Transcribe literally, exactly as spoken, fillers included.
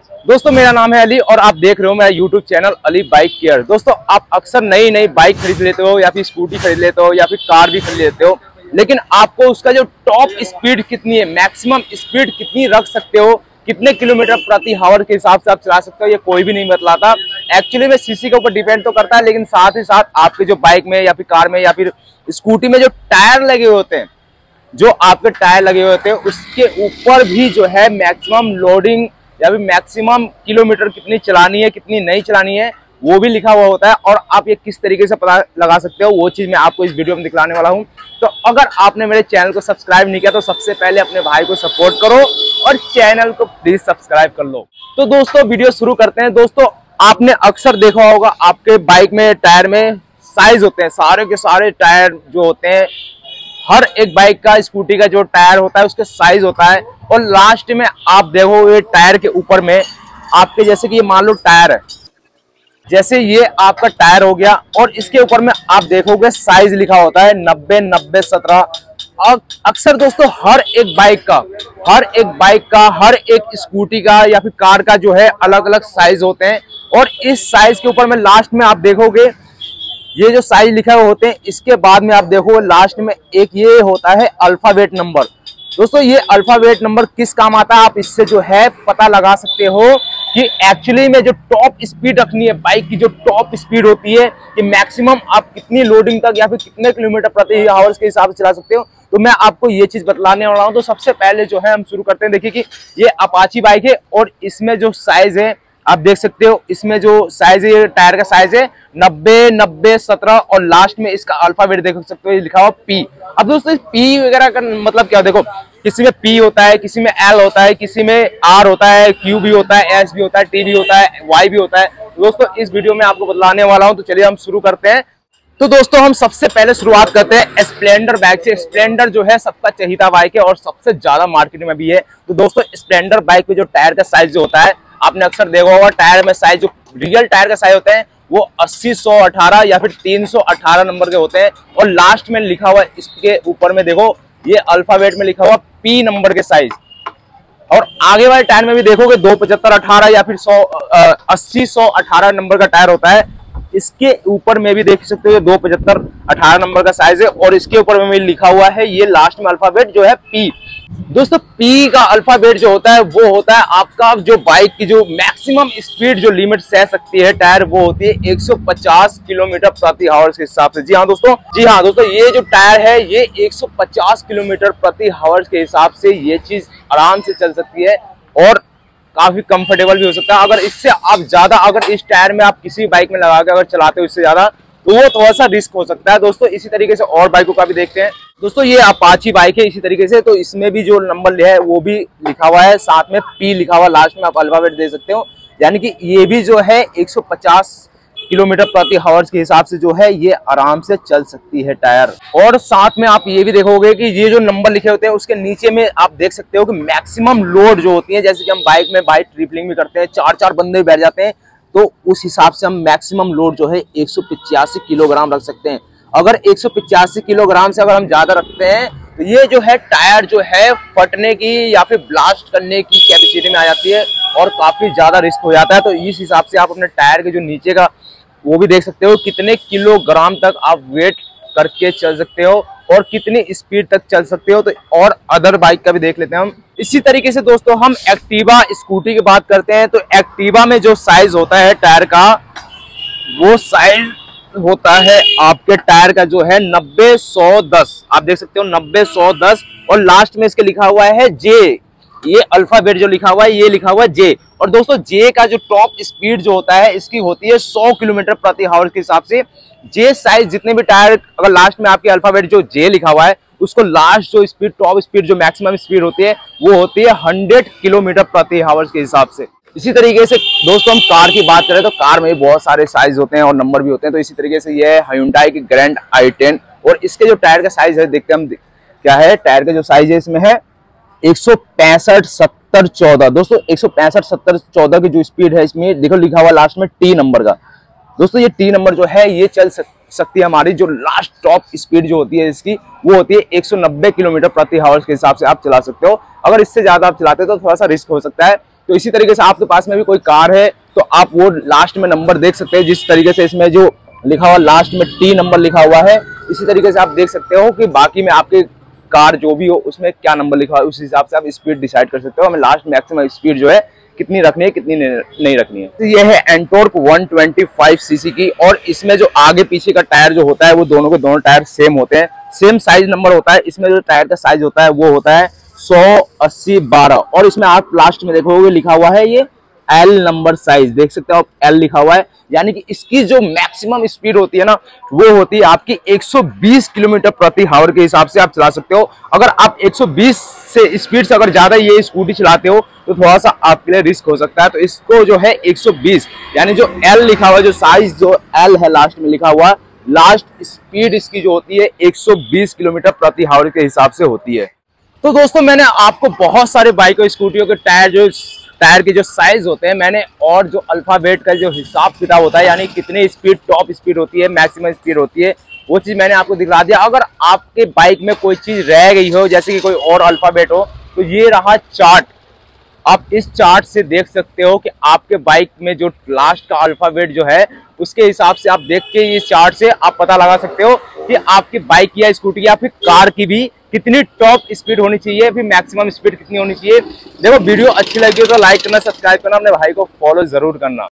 दोस्तों मेरा नाम है अली और आप देख रहे हो मेरा YouTube channel Ali bike care. दोस्तों आप अक्सर नई नई बाइक खरीद लेते हो या फिर स्कूटी खरीद लेते हो या फिर कार भी खरीद लेते हो, लेकिन आपको उसका जो टॉप स्पीड कितनी है, मैक्सिमम स्पीड कितनी रख सकते हो, कितने किलोमीटर प्रति हावर के हिसाब से आप चला सकते हो, ये कोई भी नहीं बतलाता। एक्चुअली में सीसी के ऊपर डिपेंड तो करता है, लेकिन साथ ही साथ आपके जो बाइक में या फिर कार में या फिर स्कूटी में जो टायर लगे होते हैं, जो आपके टायर लगे हुए होते हैं उसके ऊपर भी जो है मैक्सिमम लोडिंग या फिर मैक्सिमम किलोमीटर कितनी चलानी है, कितनी नहीं चलानी है, वो भी लिखा हुआ होता है। और आप ये किस तरीके से पता लगा सकते हो, वो चीज मैं आपको इस वीडियो में दिखलाने वाला हूं। तो अगर आपने मेरे चैनल को सब्सक्राइब नहीं किया तो सबसे पहले अपने भाई को सपोर्ट करो और चैनल को प्लीज सब्सक्राइब कर लो। तो दोस्तों वीडियो शुरू करते हैं। दोस्तों आपने अक्सर देखा होगा आपके बाइक में टायर में साइज होते हैं, सारे के सारे टायर जो होते हैं, हर एक बाइक का स्कूटी का जो टायर होता है उसके साइज होता है। और लास्ट में आप देखोगे टायर के ऊपर में आपके, जैसे कि ये मान लो टायर है, जैसे ये आपका टायर हो गया और इसके ऊपर में आप देखोगे साइज लिखा होता है नब्बे नब्बे सत्रह। और अक्सर दोस्तों हर एक बाइक का हर एक बाइक का हर एक स्कूटी का या फिर कार का जो है अलग अलग साइज होते हैं। और इस साइज के ऊपर में लास्ट में आप देखोगे ये जो साइज लिखा हुआ होते हैं, इसके बाद में आप देखो लास्ट में एक ये होता है अल्फाबेट नंबर। दोस्तों ये अल्फाबेट नंबर किस काम आता है, आप इससे जो है पता लगा सकते हो कि एक्चुअली में जो टॉप स्पीड रखनी है बाइक की, जो टॉप स्पीड होती है कि मैक्सिमम आप कितनी लोडिंग तक या फिर कितने किलोमीटर प्रति आवर्स के हिसाब से चला सकते हो। तो मैं आपको ये चीज बतलाने वाला हूँ। तो सबसे पहले जो है हम शुरू करते हैं। देखिए कि ये अपाची बाइक है और इसमें जो साइज है आप देख सकते हो, इसमें जो साइज है टायर का साइज है नब्बे नब्बे सत्रह और लास्ट में इसका अल्फाबेट देख सकते हो लिखा हुआ पी। अब दोस्तों पी वगैरह का मतलब क्या, देखो किसी में पी होता है, किसी में एल होता है, किसी में आर होता है, क्यू भी होता है, एस भी होता है, टी भी होता है, वाई भी होता है। दोस्तों इस वीडियो में आपको बतलाने वाला हूं। तो चलिए हम शुरू करते हैं। तो दोस्तों हम सबसे पहले शुरुआत करते हैं स्प्लेंडर बाइक से। स्प्लेंडर जो है सबका चहीता बाइक है और सबसे ज्यादा मार्केट में भी है। तो दोस्तों स्प्लेंडर बाइक में जो टायर का साइज जो होता है, आपने अक्सर देखा होगा टायर में साइज जो रियल टायर का साइज होते हैं वो अस्सी सौ अठारह या फिर तीन सौ अठारह नंबर के होते हैं। और लास्ट में लिखा हुआ इसके ऊपर में देखो ये अल्फाबेट में लिखा हुआ पी नंबर के साइज। और आगे वाले टायर में भी देखोगे दो पचहत्तर अठारह या फिर सौ अस्सी सौ अठारह नंबर का टायर होता है। इसके ऊपर में भी देख सकते हो दो पचहत्तर अठारह नंबर का साइज है और इसके ऊपर में भी लिखा हुआ है ये लास्ट में अल्फाबेट जो है पी। दोस्तों पी का अल्फाबेट जो होता है वो होता है आपका जो बाइक की जो मैक्सिमम स्पीड जो लिमिट सह सकती है टायर, वो होती है एक सौ पचास किलोमीटर प्रति हावर्स के हिसाब से। जी हाँ दोस्तों, जी हाँ दोस्तों ये जो टायर है ये एक सौ पचास किलोमीटर प्रति हावर्स के हिसाब से ये चीज आराम से चल सकती है और काफी कंफर्टेबल भी हो सकता है। अगर इससे आप ज्यादा अगर इस टायर में आप किसी बाइक में लगा के अगर चलाते हो इससे ज्यादा तो वो थोड़ा सा रिस्क हो सकता है। दोस्तों इसी तरीके से और बाइकों का भी देखते हैं। दोस्तों ये अपाची बाइक है इसी तरीके से, तो इसमें भी जो नंबर है वो भी लिखा हुआ है, साथ में पी लिखा हुआ, लास्ट में आप अल्फाबेट दे सकते हो। यानी कि ये भी जो है एक सौ पचास किलोमीटर प्रति हावर्स के हिसाब से जो है ये आराम से चल सकती है टायर। और साथ में आप ये भी देखोगे कि ये जो नंबर लिखे होते हैं उसके नीचे में आप देख सकते हो कि मैक्सिमम लोड जो होती है, जैसे कि हम बाइक में बाइक ट्रिपलिंग भी करते हैं, चार चार बंदे बैठ जाते हैं, तो उस हिसाब से हम मैक्सिमम लोड जो है एक सौ पिचासी किलोग्राम रख सकते हैं। अगर एक सौ पिचासी किलोग्राम से अगर हम ज्यादा रखते हैं तो ये जो है टायर जो है फटने की या फिर ब्लास्ट करने की कैपेसिटी में आ जाती है और काफी ज्यादा रिस्क हो जाता है। तो इस हिसाब से आप अपने टायर के जो नीचे का वो भी देख सकते हो कितने किलोग्राम तक आप वेट करके चल सकते हो और कितनी स्पीड तक चल सकते हो। तो और अदर बाइक का भी देख लेते हैं हम। इसी तरीके से दोस्तों हम एक्टिवा स्कूटी की बात करते हैं। तो एक्टिवा में जो साइज होता है टायर का वो साइज होता है आपके टायर का जो है नब्बे सौ दस। आप देख सकते हो नब्बे सौ दस और लास्ट में इसके लिखा हुआ है जे। ये अल्फाबेट जो लिखा हुआ है ये लिखा हुआ है जे। और दोस्तों जे का जो टॉप स्पीड जो होता है इसकी होती है सौ किलोमीटर प्रति हावर के हिसाब से। जे साइज जितने भी टायर अगर लास्ट में आपके अल्फाबेट जो जे लिखा हुआ है उसको लास्ट जो स्पीड टॉप स्पीड जो मैक्सिमम स्पीड होती है वो होती है हंड्रेड किलोमीटर प्रति हावर के हिसाब से। इसी तरीके से दोस्तों हम कार की बात करें तो कार में बहुत सारे साइज होते हैं और नंबर भी होते हैं। तो इसी तरीके से ये है Hyundai की ग्रैंड आई टेन और इसके जो टायर का साइज है देखते हैं हम क्या है। टायर का जो साइज है इसमें है एक सौ पैंसठ सत्तर चौदह। दोस्तों एक सौ पैंसठ सत्तर चौदह की जो स्पीड है इसमें देखो लिखा हुआ लास्ट में टी नंबर का। दोस्तों ये टी नंबर जो है ये चल सकती है हमारी जो लास्ट टॉप स्पीड जो होती है इसकी वो होती है एक सौ नब्बे किलोमीटर प्रति हावर के हिसाब से आप चला सकते हो। अगर इससे ज्यादा आप चलाते हो तो थोड़ा सा रिस्क हो सकता है। तो इसी तरीके से आपके पास में भी कोई कार है तो आप वो लास्ट में नंबर देख सकते हैं, जिस तरीके से इसमें जो लिखा हुआ लास्ट में टी नंबर लिखा हुआ है, इसी तरीके से आप देख सकते हो कि बाकी में आपके कार जो भी हो उसमें क्या नंबर लिखा हुआ है, उस हिसाब से आप स्पीड डिसाइड कर सकते हो हमें लास्ट मैक्सिमम स्पीड जो है कितनी रखनी है कितनी नहीं रखनी है। तो ये है NTorq one twenty five CC की, और इसमें जो आगे पीछे का टायर जो होता है वो दोनों के दोनों टायर सेम होते हैं, सेम साइज नंबर होता है। इसमें जो टायर का साइज होता है वो होता है सौ अस्सी बारह, और इसमें आप लास्ट में देखोगे लिखा हुआ है ये एल नंबर साइज, देख सकते हो आप एल लिखा हुआ है, यानी कि इसकी जो मैक्सिमम स्पीड होती है ना वो होती है आपकी एक सौ बीस किलोमीटर प्रति आवर के हिसाब से आप चला सकते हो। अगर आप एक सौ बीस से स्पीड से अगर ज्यादा ये स्कूटी चलाते हो तो थोड़ा सा आपके लिए रिस्क हो सकता है। तो इसको जो है एक सौ बीस, यानी जो एल लिखा हुआ है, जो साइज जो एल है लास्ट में लिखा हुआ, लास्ट स्पीड इसकी जो होती है एक सौ बीस किलोमीटर प्रति आवर के हिसाब से होती है। तो दोस्तों मैंने आपको बहुत सारे बाइक और स्कूटियों के टायर जो टायर के जो साइज होते हैं मैंने, और जो अल्फाबेट का जो हिसाब किताब होता है, यानी कितनी स्पीड टॉप स्पीड होती है मैक्सिमम स्पीड होती है, वो चीज मैंने आपको दिखा दिया। अगर आपके बाइक में कोई चीज रह गई हो, जैसे कि कोई और अल्फाबेट हो, तो ये रहा चार्ट। आप इस चार्ट से देख सकते हो कि आपके बाइक में जो लास्ट का अल्फाबेट जो है उसके हिसाब से आप देख के इस चार्ट से आप पता लगा सकते हो कि आपकी बाइक या स्कूटी या फिर कार की भी कितनी टॉप स्पीड होनी चाहिए, फिर मैक्सिमम स्पीड कितनी होनी चाहिए। देखो वीडियो अच्छी लगी हो तो लाइक करना, सब्सक्राइब करना, अपने भाई को फॉलो जरूर करना।